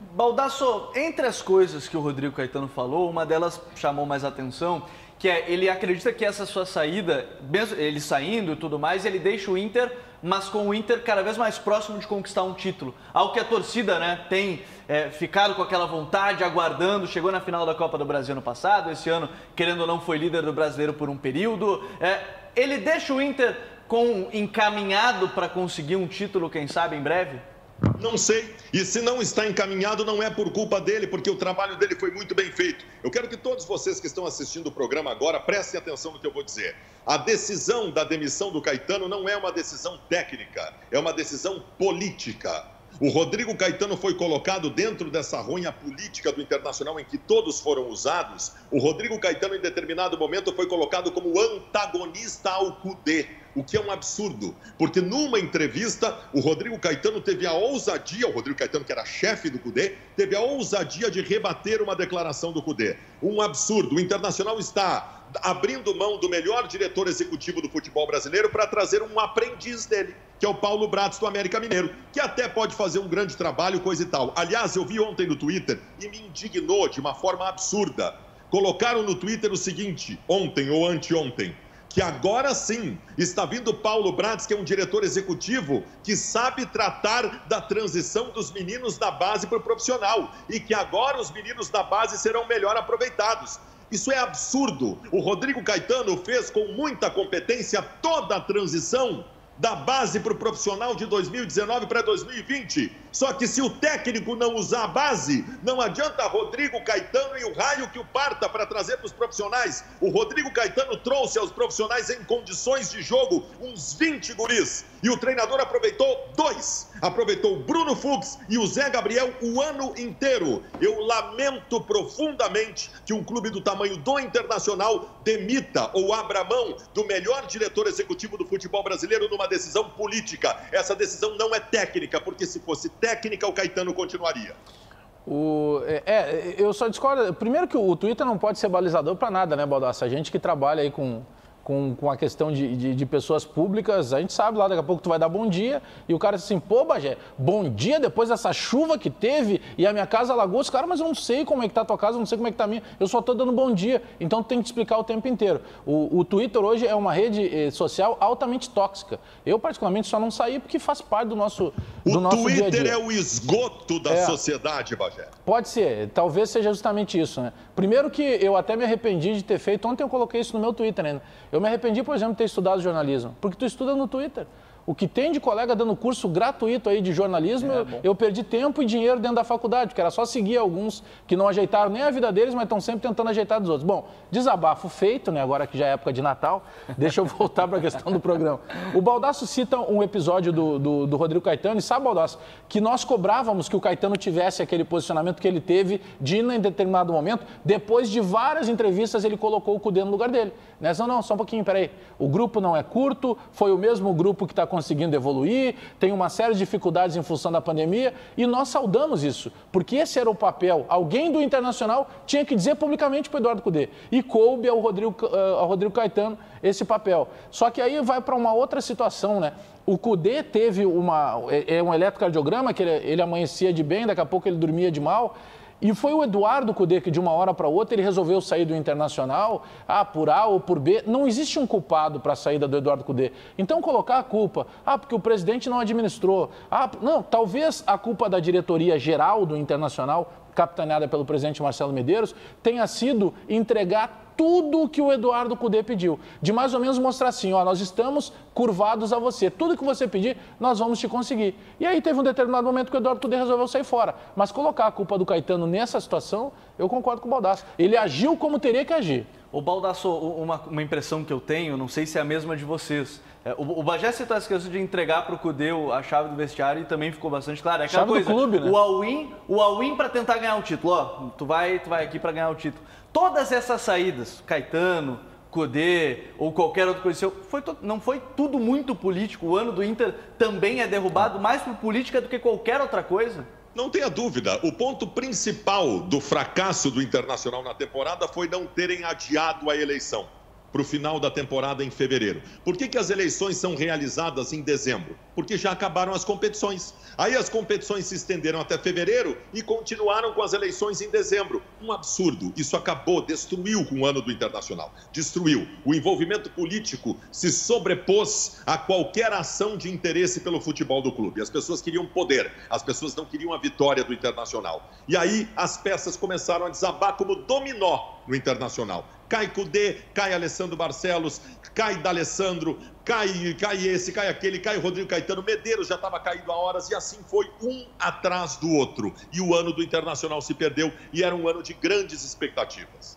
Baldasso, entre as coisas que o Rodrigo Caetano falou, uma delas chamou mais atenção, que é, ele acredita que essa sua saída, mesmo ele saindo e tudo mais, ele deixa o Inter, mas com o Inter cada vez mais próximo de conquistar um título. Algo que a torcida, né, tem ficado com aquela vontade, aguardando, chegou na final da Copa do Brasil ano passado, esse ano, querendo ou não, foi líder do Brasileiro por um período. Ele deixa o Inter encaminhado para conseguir um título, quem sabe, em breve? Não sei. E se não está encaminhado, não é por culpa dele, porque o trabalho dele foi muito bem feito. Eu quero que todos vocês que estão assistindo o programa agora prestem atenção no que eu vou dizer. A decisão da demissão do Caetano não é uma decisão técnica, é uma decisão política. O Rodrigo Caetano foi colocado dentro dessa ronha política do Internacional em que todos foram usados. O Rodrigo Caetano, em determinado momento, foi colocado como antagonista ao Cudê, o que é um absurdo, porque numa entrevista o Rodrigo Caetano teve a ousadia, o Rodrigo Caetano, que era chefe do Cudê, teve a ousadia de rebater uma declaração do Cudê. Um absurdo. O Internacional está abrindo mão do melhor diretor executivo do futebol brasileiro para trazer um aprendiz dele, que é o Paulo Bratz do América Mineiro, que até pode fazer um grande trabalho, coisa e tal. Aliás, eu vi ontem no Twitter e me indignou de uma forma absurda. Colocaram no Twitter o seguinte, ontem ou anteontem, que agora sim está vindo Paulo Bratz, que é um diretor executivo que sabe tratar da transição dos meninos da base para o profissional e que agora os meninos da base serão melhor aproveitados. Isso é absurdo. O Rodrigo Caetano fez com muita competência toda a transição da base para o profissional de 2019 para 2020. Só que se o técnico não usar a base, não adianta Rodrigo Caetano e o raio que o parta para trazer para os profissionais. O Rodrigo Caetano trouxe aos profissionais em condições de jogo uns 20 guris. E o treinador aproveitou 2. Aproveitou o Bruno Fux e o Zé Gabriel o ano inteiro. Eu lamento profundamente que um clube do tamanho do Internacional demita ou abra mão do melhor diretor executivo do futebol brasileiro numa decisão política. Essa decisão não é técnica, porque se fosse técnica, o Caetano continuaria. Eu só discordo. Primeiro que o Twitter não pode ser balizador para nada, né, Baldasso? A gente que trabalha aí com a questão de pessoas públicas, a gente sabe lá, daqui a pouco tu vai dar bom dia e o cara diz assim, pô, Bagé, bom dia depois dessa chuva que teve e a minha casa alagou. Cara, mas eu não sei como é que tá a tua casa, eu não sei como é que tá a minha, eu só tô dando bom dia. Então tu tem que te explicar o tempo inteiro. O Twitter hoje é uma rede social altamente tóxica. Eu, particularmente, só não saí porque faz parte do nosso dia a dia. O Twitter é o esgoto da sociedade, Bagé. Pode ser, talvez seja justamente isso, né? Primeiro que eu até me arrependi de ter feito, ontem eu coloquei isso no meu Twitter ainda. Eu me arrependi, por exemplo, de ter estudado jornalismo, porque tu estuda no Twitter. O que tem de colega dando curso gratuito aí de jornalismo, eu perdi tempo e dinheiro dentro da faculdade, porque era só seguir alguns que não ajeitaram nem a vida deles, mas estão sempre tentando ajeitar dos outros. Bom, desabafo feito, né? Agora que já é época de Natal, deixa eu voltar para a questão do programa. O Baldasso cita um episódio do Rodrigo Caetano, e sabe, Baldasso, que nós cobrávamos que o Caetano tivesse aquele posicionamento que ele teve de ir em determinado momento, depois de várias entrevistas ele colocou o Cudê no lugar dele. Nessa, não, só um pouquinho, peraí. O grupo não é curto, foi o mesmo grupo que está conseguindo evoluir, tem uma série de dificuldades em função da pandemia e nós saudamos isso, porque esse era o papel. Alguém do Internacional tinha que dizer publicamente para o Eduardo Cudê e coube ao Rodrigo Caetano esse papel. Só que aí vai para uma outra situação, né? O Cudê teve um eletrocardiograma que ele amanhecia de bem, daqui a pouco ele dormia de mal. E foi o Eduardo Cudê que de uma hora para outra ele resolveu sair do Internacional, por A ou por B. Não existe um culpado para a saída do Eduardo Cudê. Então colocar a culpa, porque o presidente não administrou. Não, talvez a culpa da diretoria geral do Internacional, capitaneada pelo presidente Marcelo Medeiros, tenha sido entregar tudo o que o Eduardo Cudê pediu. De mais ou menos mostrar assim, nós estamos curvados a você. Tudo que você pedir, nós vamos te conseguir. E aí teve um determinado momento que o Eduardo Cudê resolveu sair fora. Mas colocar a culpa do Caetano nessa situação, eu concordo com o Baldasso. Ele agiu como teria que agir. O Baldasso, uma impressão que eu tenho, não sei se é a mesma de vocês. O Bagé citou essa questão de entregar para o Cudê a chave do vestiário e também ficou bastante claro. É aquela chave coisa, do clube, né? O all-in para tentar ganhar o título. Tu vai aqui para ganhar o título. Todas essas saídas, Caetano, Cudê ou qualquer outra coisa, não foi tudo muito político? O ano do Inter também é derrubado mais por política do que qualquer outra coisa? Não tenha dúvida, o ponto principal do fracasso do Internacional na temporada foi não terem adiado a eleição. para o final da temporada em fevereiro. Por que as eleições são realizadas em dezembro? Porque já acabaram as competições. Aí as competições se estenderam até fevereiro e continuaram com as eleições em dezembro. Um absurdo. Isso acabou, destruiu o ano do Internacional. Destruiu. O envolvimento político se sobrepôs a qualquer ação de interesse pelo futebol do clube. As pessoas queriam poder, as pessoas não queriam a vitória do Internacional. E aí as peças começaram a desabar como dominó no Internacional. Cai Kudê, cai Alessandro Barcelos, cai D'Alessandro, cai esse, cai aquele, cai Rodrigo Caetano, Medeiros já estava caído há horas e assim foi um atrás do outro. E o ano do Internacional se perdeu e era um ano de grandes expectativas.